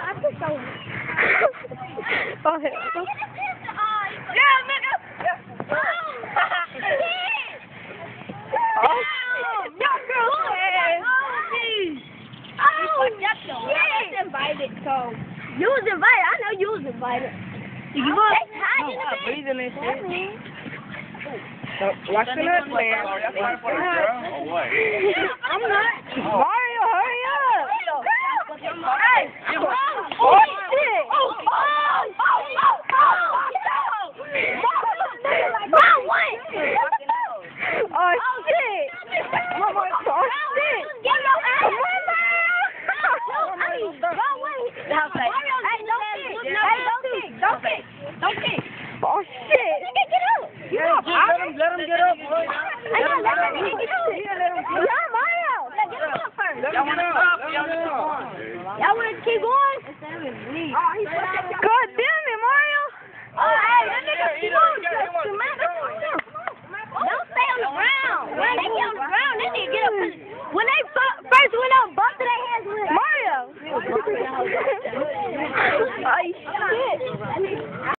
Oh, hell. Yeah, nigga. Invited, so you was invited. I know you was invited. You was Breathing and shit. Watch the nuts, man. I'm not. Mario, hurry up! Hey! Oh, shit! Oh, shit! Mama, oh, shit! Don't kick. Oh, shit! Get up. Let him get up, boy. Y'all want to keep going? God damn it, Mario! Oh, hey, that nigga don't stay on the ground. When they get on the ground, they need to get up. When they first went up, busted their hands with Mario! Oh, shit!